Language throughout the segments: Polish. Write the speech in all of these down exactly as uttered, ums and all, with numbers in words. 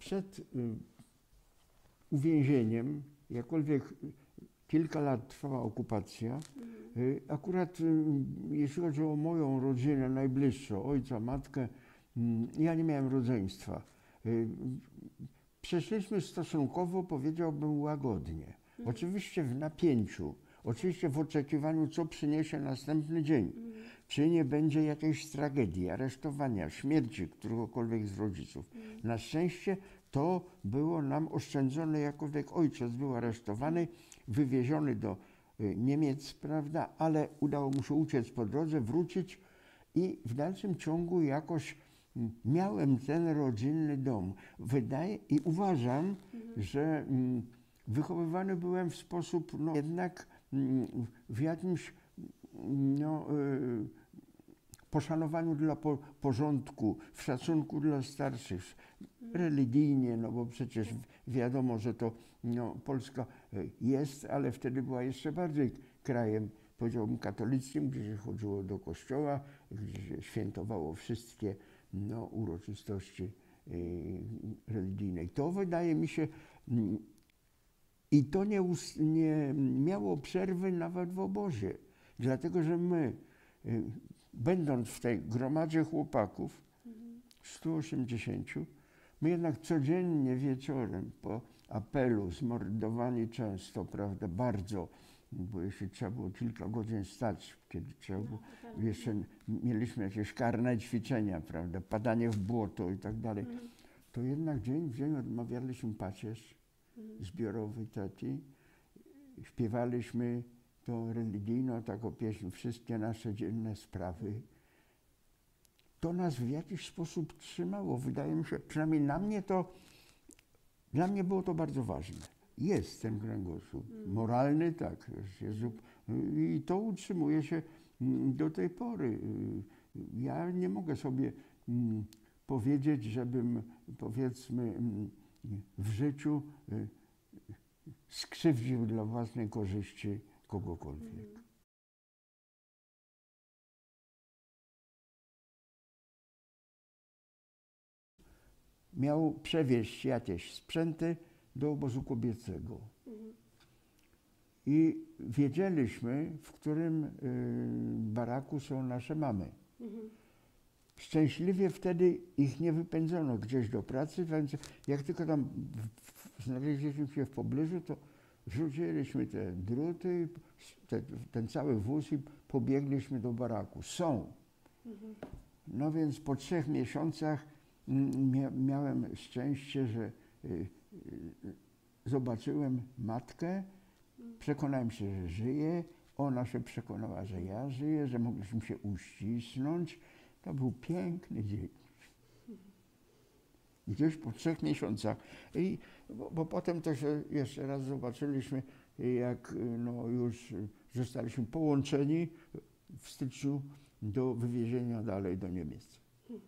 Przed y, uwięzieniem, jakkolwiek kilka lat trwała okupacja, y, akurat y, jeśli chodzi o moją rodzinę najbliższą, ojca, matkę, y, ja nie miałem rodzeństwa. Y, przeszliśmy stosunkowo, powiedziałbym, łagodnie. Oczywiście w napięciu, oczywiście w oczekiwaniu, co przyniesie następny dzień. Czy nie będzie jakiejś tragedii, aresztowania, śmierci któregokolwiek z rodziców. Na szczęście to było nam oszczędzone, jakkolwiek ojciec był aresztowany, wywieziony do Niemiec, prawda, ale udało mu się uciec po drodze, wrócić i w dalszym ciągu jakoś miałem ten rodzinny dom. Wydaje i uważam, mhm. że wychowywany byłem w sposób no, jednak w jakimś no, poszanowaniu dla po, porządku, w szacunku dla starszych, religijnie, no bo przecież wiadomo, że to no, Polska jest, ale wtedy była jeszcze bardziej krajem, powiedziałbym, katolickim, gdzie się chodziło do kościoła, gdzie się świętowało wszystkie no, uroczystości y, religijne. I to wydaje mi się, y, i to nie, nie miało przerwy nawet w obozie, dlatego że my, y, będąc w tej gromadzie chłopaków, stu osiemdziesięciu, my jednak codziennie wieczorem po apelu, zmordowani często, prawda, bardzo, bo jeśli trzeba było kilka godzin stać, kiedy trzeba było, jeszcze mieliśmy jakieś karne ćwiczenia, prawda, padanie w błoto i tak dalej, to jednak dzień w dzień odmawialiśmy pacierz zbiorowy tati, śpiewaliśmy tą religijną taką pieśń, wszystkie nasze dzienne sprawy. To nas w jakiś sposób trzymało. Wydaje mi się, przynajmniej na mnie to, dla mnie było to bardzo ważne. Jest ten kręgosłup moralny, tak, jest, i to utrzymuje się do tej pory. Ja nie mogę sobie powiedzieć, żebym, powiedzmy, w życiu skrzywdził dla własnej korzyści kogokolwiek. Miał przewieźć jakieś sprzęty do obozu kobiecego. Mhm. I wiedzieliśmy, w którym y, baraku są nasze mamy. Mhm. Szczęśliwie wtedy ich nie wypędzono gdzieś do pracy, więc jak tylko tam w, w, znaleźliśmy się w pobliżu, to rzuciliśmy te druty, te, ten cały wóz i pobiegliśmy do baraku. Są. Mhm. No więc po trzech miesiącach Mia miałem szczęście, że y, y, zobaczyłem matkę, przekonałem się, że żyje, ona się przekonała, że ja żyję, że mogliśmy się uścisnąć. To był piękny dzień. Gdzieś po trzech miesiącach. I, bo, bo potem to się jeszcze raz zobaczyliśmy, jak no, już zostaliśmy połączeni w styczniu do wywiezienia dalej do Niemiec.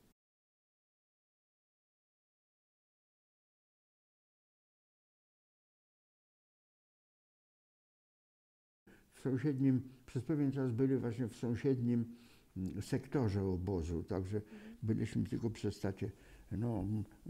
W sąsiednim, przez pewien czas byli właśnie w sąsiednim sektorze obozu, także byliśmy tylko przez takie no,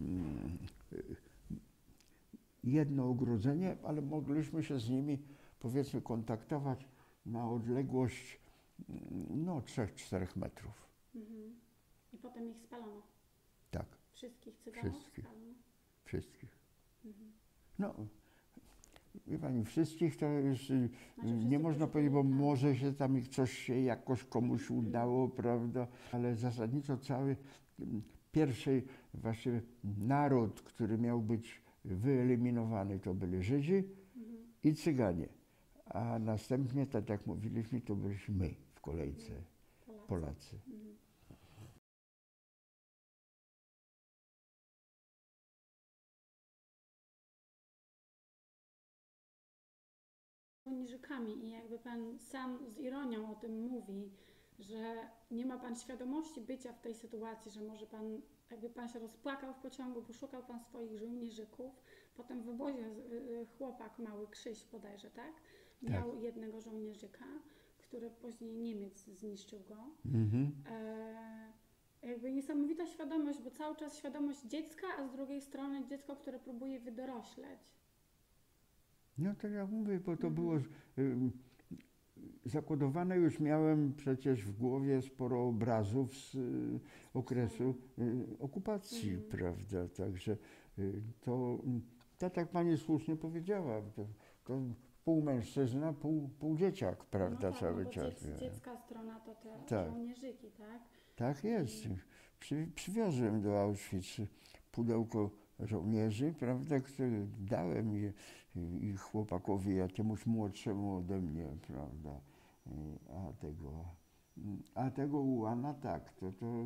jedno ogrodzenie, ale mogliśmy się z nimi, powiedzmy, kontaktować na odległość no trzech, czterech metrów. Mhm. I potem ich spalono? Tak. Wszystkich cyganów Wszystkich. spalono? Wszystkich. Mhm. No, wie pani, wszystkich to już znaczy, nie można którzy powiedzieć, bo byli, może się tam coś się jakoś komuś udało, prawda, ale zasadniczo cały pierwszy właśnie naród, który miał być wyeliminowany, to byli Żydzi mhm. i Cyganie, a następnie, tak jak mówiliśmy, to byliśmy my w kolejce, Polacy. Polacy. Mhm. Żołnierzykami i jakby pan sam z ironią o tym mówi, że nie ma pan świadomości bycia w tej sytuacji, że może pan, jakby pan się rozpłakał w pociągu, bo szukał pan swoich żołnierzyków. Potem w obozie chłopak, mały Krzyś bodajże, tak? Miał tak. jednego żołnierzyka, który później Niemiec zniszczył go. Mhm. E, jakby niesamowita świadomość, bo cały czas świadomość dziecka, a z drugiej strony dziecko, które próbuje wydorośleć. No tak jak mówię, bo to Mhm. było y, zakodowane, już miałem przecież w głowie sporo obrazów z y, okresu y, okupacji, Mhm. prawda, także y, to, tak jak pani słusznie powiedziała, to, to pół mężczyzna, pół, pół dzieciak, prawda, no tak, cały no bo czas. dziec, dziecka strona to te Tak. żołnierzyki, tak? Tak jest. Przy, przywiozłem do Auschwitz pudełko żołnierzy, prawda, które dałem i, i chłopakowi jakiemuś młodszemu ode mnie, prawda, a tego, a tego ułana tak, to, to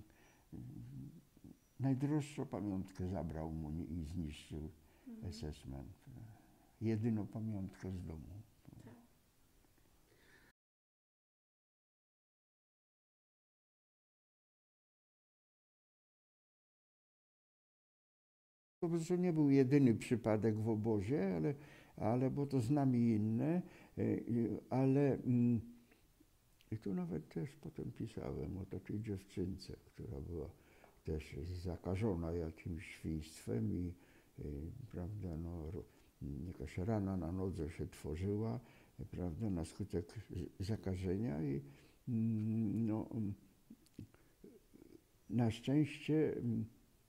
najdroższą pamiątkę zabrał mu i zniszczył Mhm. es es man. Jedyną pamiątkę z domu. Tak. Po prostu nie był jedyny przypadek w obozie, ale, ale bo to znam i inne, ale mm, i tu nawet też potem pisałem o takiej dziewczynce, która była też zakażona jakimś świństwem i y, prawda, no, ro- jakaś rana na nodze się tworzyła, prawda, na skutek zakażenia i mm, no, na szczęście mm,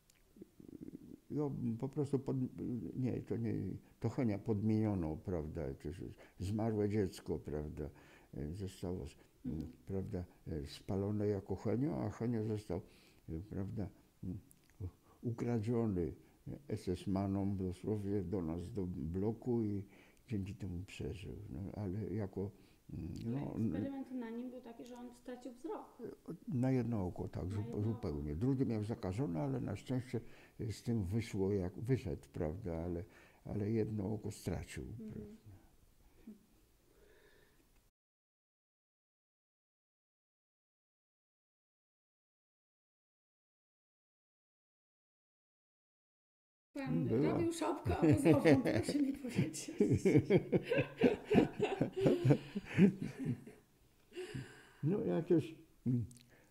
ją po prostu, pod, nie, to nie, to Henia podmieniono, prawda, to jest zmarłe dziecko, prawda, zostało, Mhm. prawda, spalone jako Henio, a Henio został, prawda, ukradziony es es manom dosłownie do nas, do bloku i dzięki temu przeżył, no, ale jako, no, Eksperyment na nim był taki, że on stracił wzrok. na jedno oko, tak, Na zu- jedno zupełnie. Drugie miał zakażone, ale na szczęście z tym wyszło jak wyszedł, prawda, ale, ale jedno oko stracił. Mhm. Pan Była. robił szopkę obozową, proszę mi powiedzieć. No jakieś mm,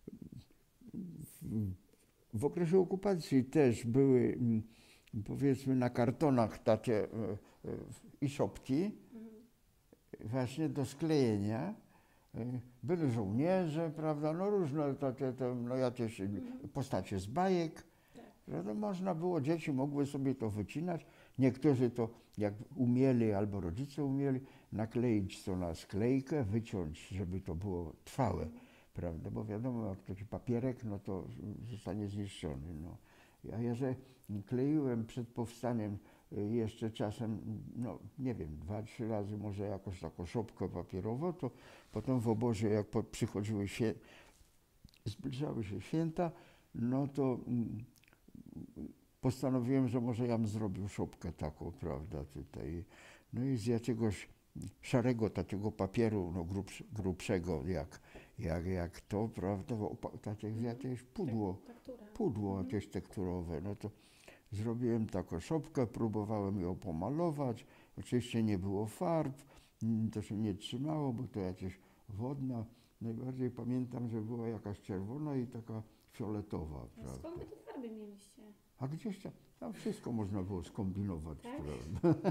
w, w okresie okupacji też były mm, powiedzmy na kartonach takie e, e, i szopki Mhm. właśnie do sklejenia. E, Byli żołnierze, prawda, no różne takie, te, no jakieś postacie z bajek. Tak. Prawda, można było, dzieci mogły sobie to wycinać. Niektórzy to, jak umieli, albo rodzice umieli, nakleić to na sklejkę, wyciąć, żeby to było trwałe, prawda, bo wiadomo, jak taki papierek, no to zostanie zniszczony. No. A ja, że kleiłem przed powstaniem y, jeszcze czasem, no nie wiem, dwa, trzy razy może jakoś taką szopkę papierową, to potem w obozie, jak po, przychodziły się, zbliżały się święta, no to mm, postanowiłem, że może ja bym zrobił szopkę taką, prawda, tutaj. No i z jakiegoś szarego takiego papieru, no grubsz, grubszego jak, jak, jak to, prawda, opa- takie jakieś pudło, Tektura. pudło Mhm. jakieś tekturowe, no to zrobiłem taką szopkę, próbowałem ją pomalować, oczywiście nie było farb, mm, to się nie trzymało, bo to jakieś wodna, najbardziej pamiętam, że była jakaś czerwona i taka fioletowa, A prawda. skąd wy te farby mieliście? A gdzieś tam, tam wszystko można było skombinować, Tak? prawda.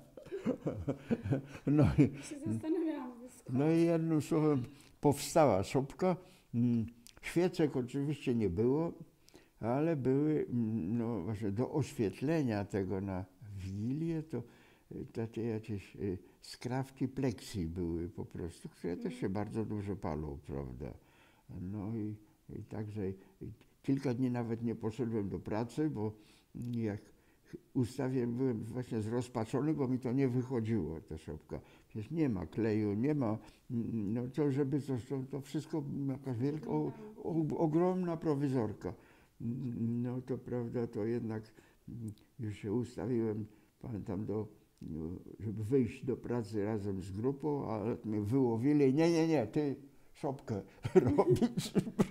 No i, Ja się zastanawiałam, skąd. no i jednym słowem powstała szopka. Mm, Świecek oczywiście nie było, ale były, mm, no właśnie do oświetlenia tego na Wigilię, to y, takie jakieś y, skrawki pleksji były po prostu, które też się bardzo dużo palą, prawda. No i, i także i kilka dni nawet nie poszedłem do pracy, bo jak ustawię, byłem właśnie zrozpaczony, bo mi to nie wychodziło, ta szopka. Przecież nie ma kleju, nie ma, mm, no to żeby coś, to, to wszystko jakaś wielka, o, o, ogromna prowizorka. Mm, No to prawda, to jednak mm, już się ustawiłem, pamiętam, do, no, żeby wyjść do pracy razem z grupą, ale mnie wyłowili, nie, nie, nie, ty szopkę robisz.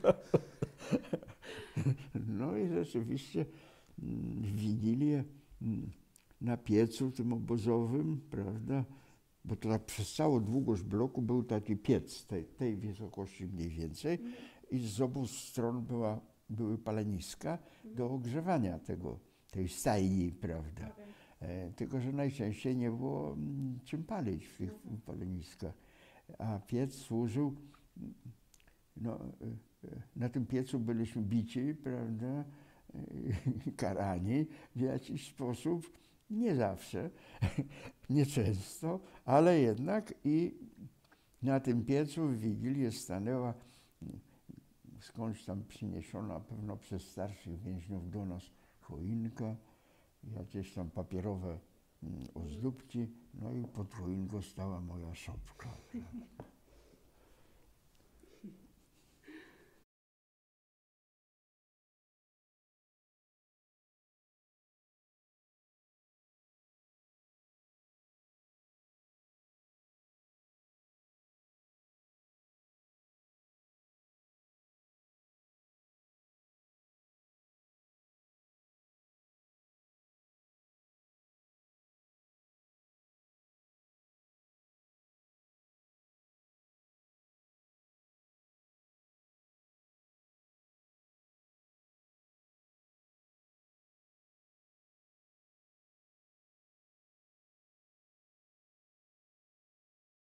No i rzeczywiście mm, w Wigilię mm, na piecu tym obozowym, prawda, bo to tak przez całą długość bloku był taki piec tej, tej wysokości mniej więcej i z obu stron była były paleniska do ogrzewania tego, tej stajni, prawda. Okej. E, tylko, że najczęściej nie było mm, czym palić w tych Mhm. paleniskach. A piec służył, no, e, e, na tym piecu byliśmy bici, prawda, e, karani w jakiś sposób, nie zawsze, nie często, ale jednak i na tym piecu w Wigilię stanęła skądś tam przyniesiona pewno przez starszych więźniów do nas choinka, jakieś tam papierowe mm, ozdóbki, no i pod choinką stała moja szopka.